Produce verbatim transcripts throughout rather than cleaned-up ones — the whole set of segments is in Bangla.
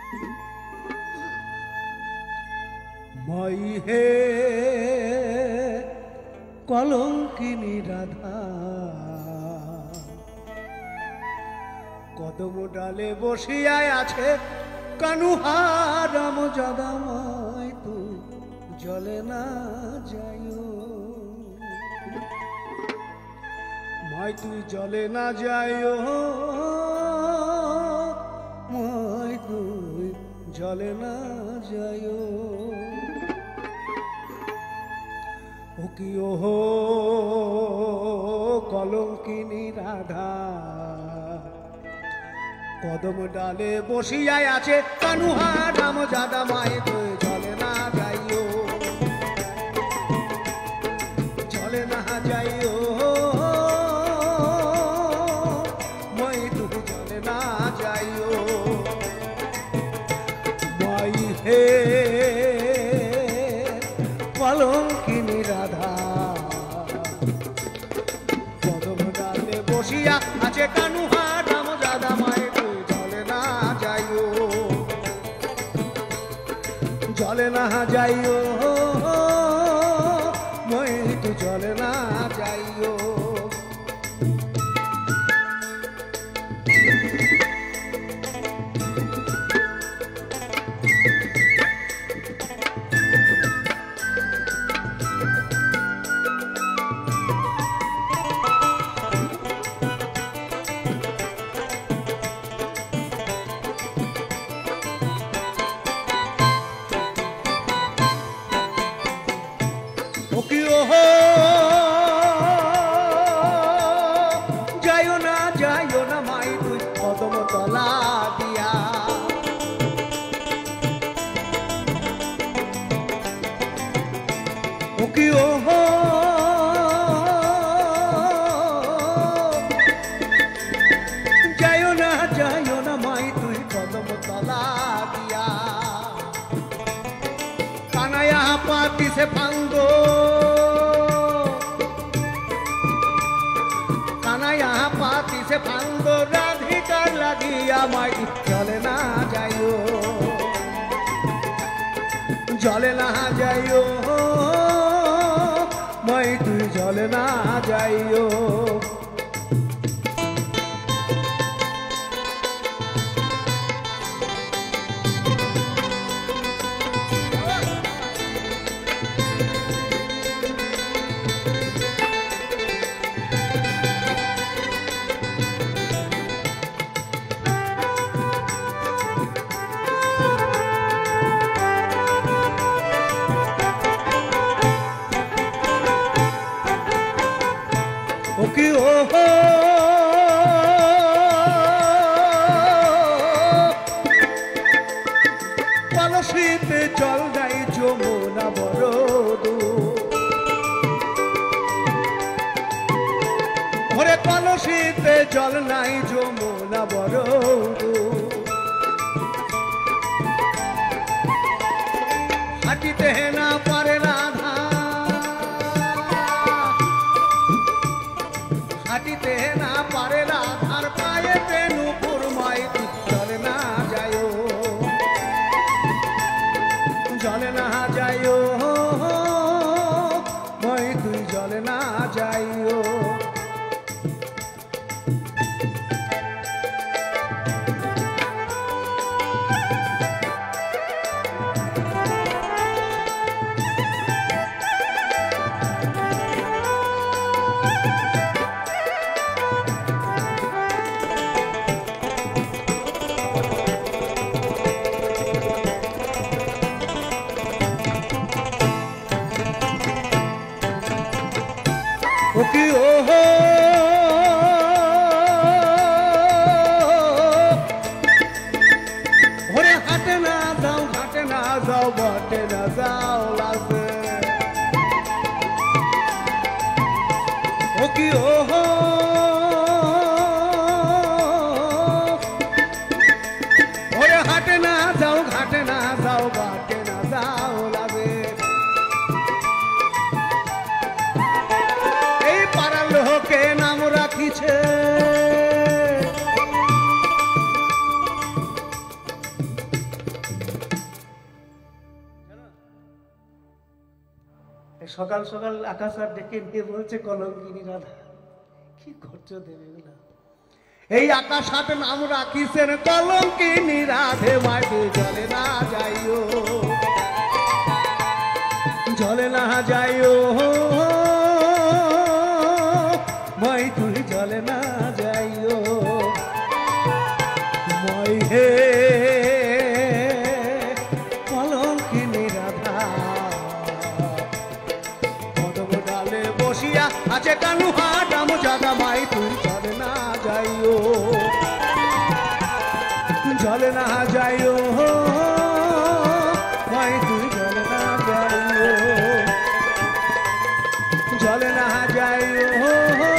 মই হে কলঙ্কিনী রাধা কদম ডালে বসিয়ায় আছে কানুহারাম জাদামাই তুই জলে না যাইও মাই তুই জলে না যাইও মাই তুই জলে না যাইও ও কি ওহো কলঙ্কিনী রাধা কদম ডালে বসিয়ায় আছে কানুহারাম জাদামাই তুই জলে না যাইও জলে না যাইও মই তুই জলে না যাইও মই হে কলঙ্কিনী রাধা কদম ডালে বসিয়া আছে কানুহারাম জাদামাই তুই জলে না যাইও জলে না যাইও মই তুই জলে না যাইও যাইও না যাইও না মাই তুই কদম তলা দিয়া ও কি ওহো যাইও না যাইও না মাই তুই কদম তলা দিয়া কানায়া পাতি সে পাঙ্গো पाती से फांगो राधिका लागिया माई जले ना जाइयो जले ना जाइयो माई तू जले ना जाइयो কি ওহো কলসিতে জল নাই যমুনা বড় ওরে কলসিতে জল নাই যমুনা বড় হাঁটিতে না পারে রাধা হাঁটিতে না পারে রাধার পায়ে নুপুর মাই জলে না যাইও জলে না যাইও মই তুই জলে না যাইও ও কি ওহো ওরে হাটে না যাও ঘাটে না যাও বটে না যাও লাসে ও কি ওহো ওরে হাটে না যাও ঘাটে না যাও বটে না যাও লাসে লোকে নাম রাখিছে সকাল সকাল আকাশ আর ডেকে নিয়ে বলছে কলঙ্কিনী রাধা কি করছো দেবে এগুলা এই আকাশ হাতে নাম রাখিছেন কলঙ্কিনী রাধে মায় তুই জলে না যাইও জলে না যাইও মাই তুই জলে না যাইও মই হে কলঙ্কিনী রাধা কদম ডালে বসিয়া আছে কানুহা ডাম জাদা মাই তুই জলে না যাইও জলে না যাইও মাই তুই জলে না যাইও জলে না যাইও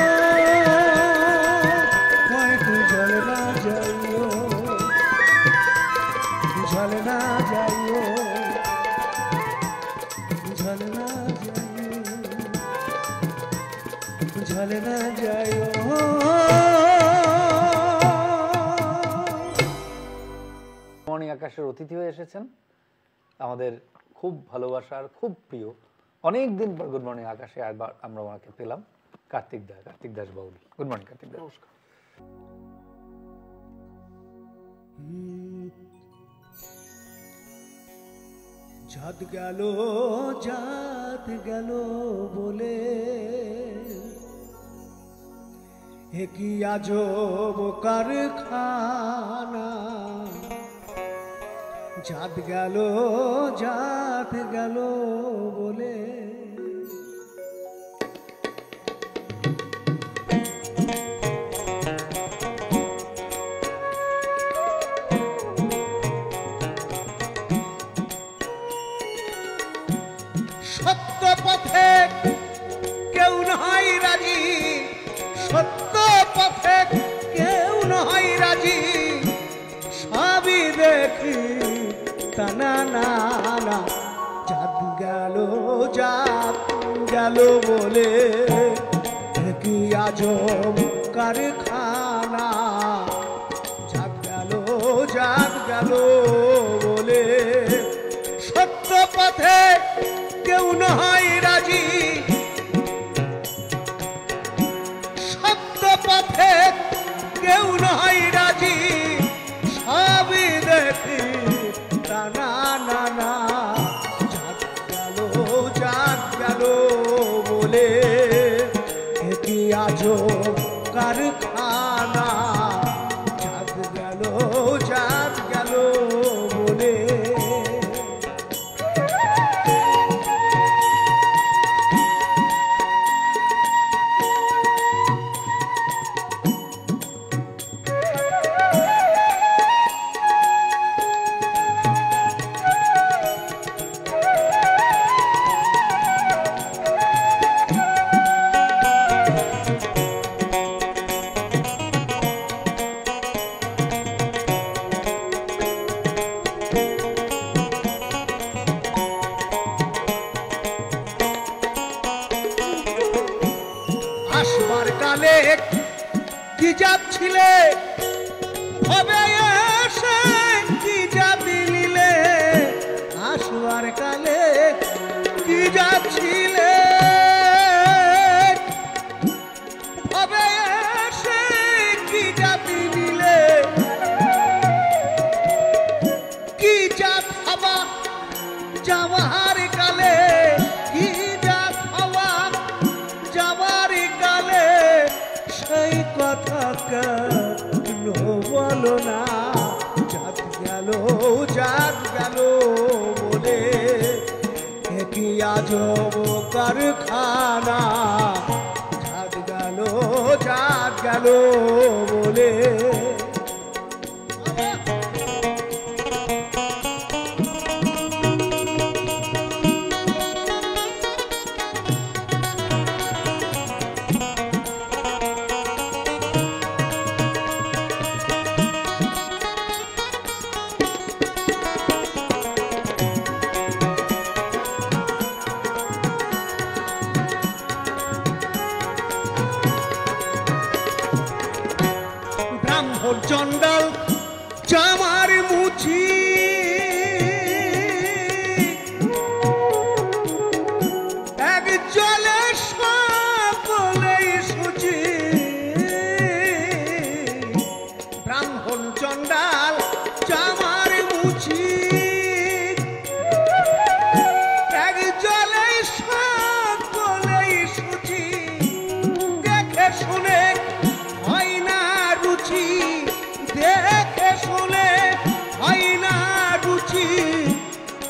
মাই তুই জলে না যাইও জলে না যাইও জলে না যাইও জলে না যাইও মর্নিং আকাশের অতিথি হয়ে এসেছেন আমাদের খুব ভালোবাসার খুব প্রিয় অনেক দিন পর গুড মর্নিং আকাশে একবার আমরা ওনাকে পেলাম কার্তিক দাস কার্তিক দাস বাউল গুড মর্নিং কার্তিক দাস নমস্কার জাত গেল জাত গেল বলে একই আজব কারখানা জাত গেল জাত গেল বলে সত্য পথে কেউ নয় রাজি সত্য পথে কেউ নয় রাজি সবই দেখি টানা না না জাত গেল জাত গেল বলে কি আজব কারখানা জাত গেল জাত গেল বলে সত্য পথে কেউ নয় রাজি সত্য পথে কেউ নয় রাজি সবই দেখি টানা না না জাত গেল জাত গেল বলে কি আজব কারখানা জাত গেল জাত গেল বলে আসবার কালে কি যাচ্ছিলে হবে এসে কি যাবি নিলে আসবার কালে কি যাচ্ছিলে হবে এসে কি যাবি নিলে কি জাত হবা যাওয়ার কালে কি জাত হবা যাওয়ার কালে সেই কথা কেন বলো না জাত গেল জাত গেল বলে কি আজব কারখানা জাত গেল জাত গেল বলে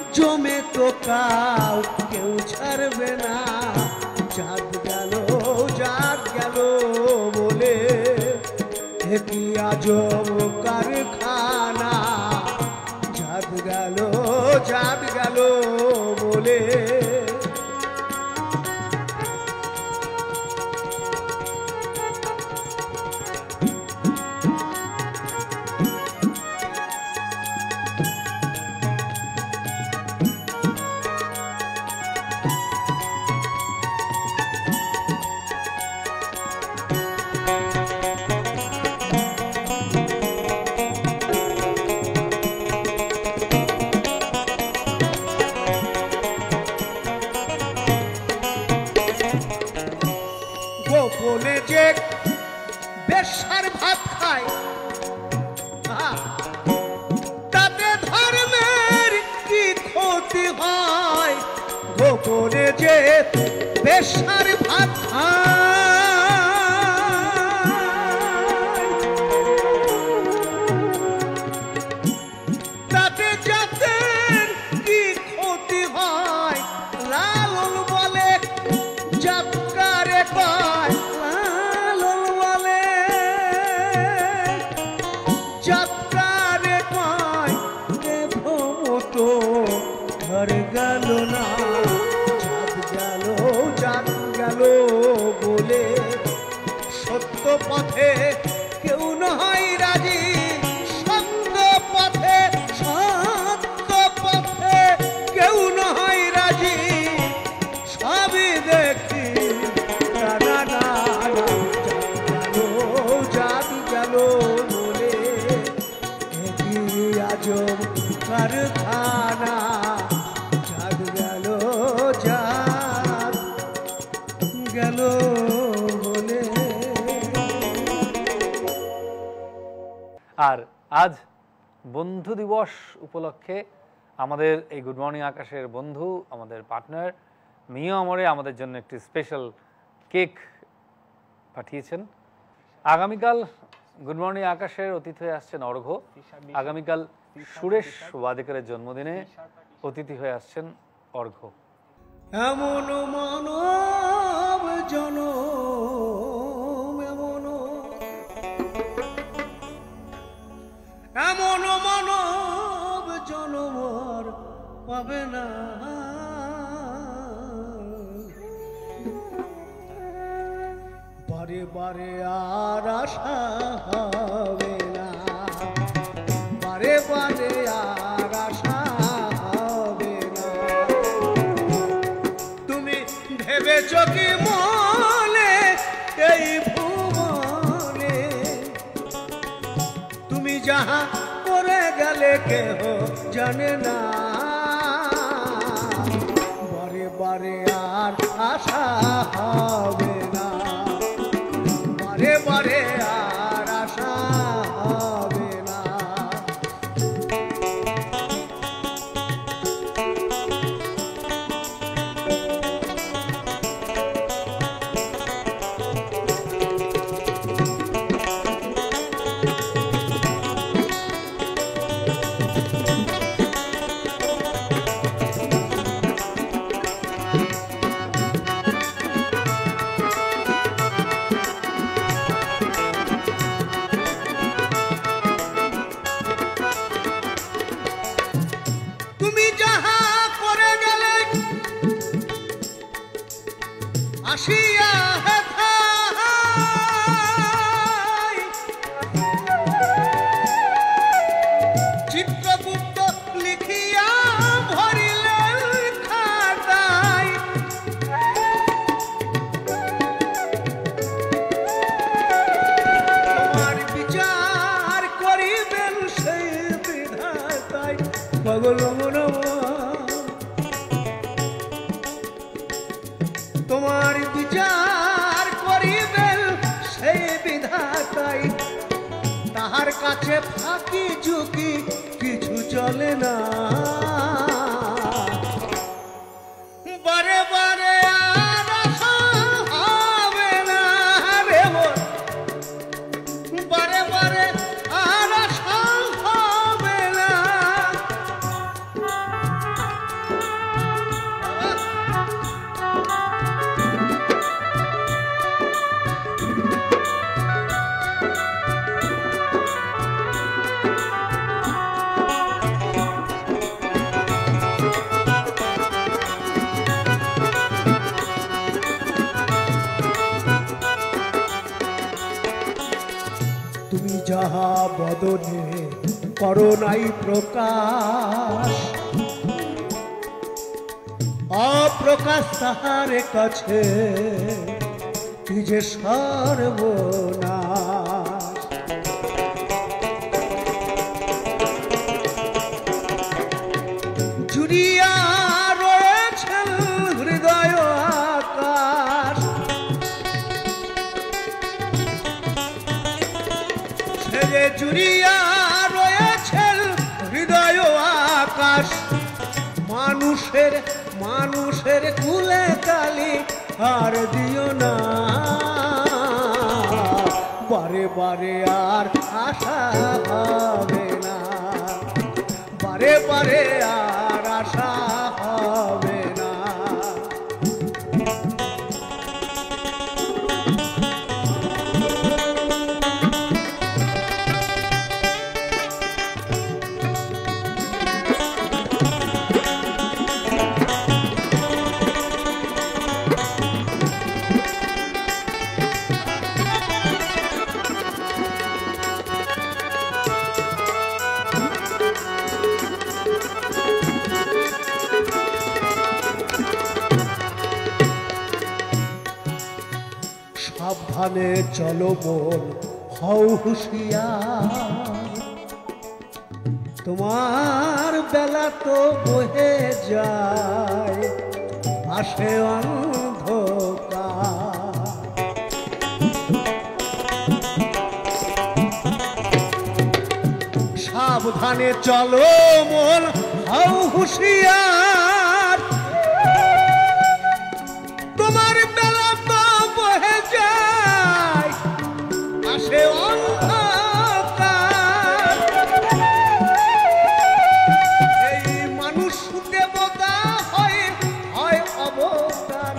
জমে তো কাউ কেউ ছাড়বে না চাঁদ গেল চাঁদ গেল বলে কি আজব কারখানা চাঁদ গেল চাঁদ গেল বলে গোপনে যে বেশ্যার ভাত খায় তাতে ধর্মের কি ক্ষতি হয় গোপনে যে বেশ্যার ভাত খায় তাতে জাতের কি ক্ষতি হয় লালন বলে জাতকারে পায় লালন বলে জাতকারে পায় দেখো মতো ঘর গেল না চাঁদ গেল চাঁদ গেল বলে সত্য পথে কেউ নয় রাজি সত্য পথে সত্য পথে কেউ নয় রাজি সবই দেখি না না না চাঁদ গেল বলে কি আজব কারখানা চাঁদ গেল চাঁদ গেল বলে। আর আজ বন্ধু দিবস উপলক্ষে আমাদের এই গুড মর্নিং আকাশের বন্ধু আমাদের পার্টনার মিয়া আমরে আমাদের জন্য একটি স্পেশাল কেক পাঠিয়েছেন। আগামীকাল গুড মর্নিং আকাশের অতিথি হয়ে আসছেন অর্ঘ্য। আগামীকাল সুরেশ ওয়াদেকারের জন্মদিনে অতিথি হয়ে আসছেন অর্ঘ্য। এমন মানব জনম এমন এমন মানব জনম আর পাবে না বারে বারে আর আশা হবে না বারে বারে আর আশা হবে না তুমি ভেবেছ কি মনে এই ভুবনে তুমি যাহা করে গেলে কেহ জানে না বারে বারে আর আশা হবে না বারে বারে আর আশা হবে না। তুমি যাহা করে গেলে আসিয়া হেথায় চিত্রগুপ্ত লিখিয়া ভরিলেন খাতায় তোমার বিচার করিবেন সেই বিধাতায় পাগল তোমার বিচার করিবেন সেই বিধাতাই তাহার কাছে ফাঁকি ঝুঁকি কিছু চলে না বারে বারে আর আশা হবে না রে মন বারে বারে আর আশা হবে না বদনে করোনাই প্রকাশ, অপ্রকাশ তাহার কাছে কি যে সর্বনাশ। জুড়িয়া রয়েছেন হৃদয় আকাশ, সে যে জুড়িয়া রয়েছেন হৃদয় আকাশ। মানুষের মানুষের কুলে কালি আর দিও না, বারে বারে আর আশা হবে না, বারে বারে আর আশা হবে না। সাবধানে চলো মন, হও হুঁশিয়ার, তোমার বেলা তো বহে যায়, আসে অন্ধকার। সাবধানে চলো মন, হও হুঁশিয়ার, তোমার বেলা তো বহে যায়, আসে অন্ধকার। এই মানুষ দেবতা হয় হয় অবতার,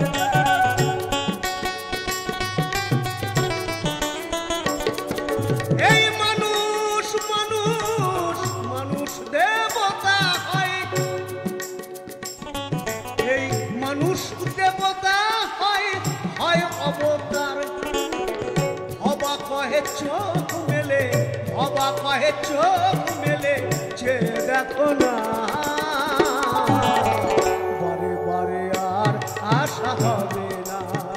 এই মানুষ মানুষ মানুষ দেবতা হয়, এই মানুষ দেবতা হয় হয় অবতার। অবাক কহে চোখ মেলে, অবাক কহে চোখ মেলে, যে দেখো না, বারে বারে আর আশা হবে না।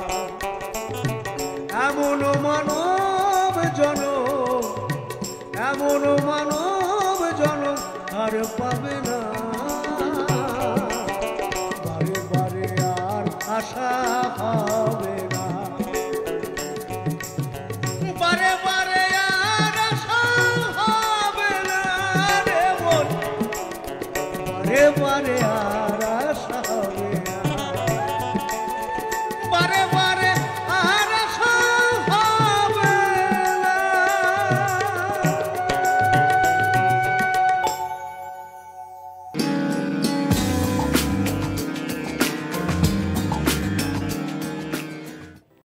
এমন মানব জনম, এমন মানব জনম আর পাবে না।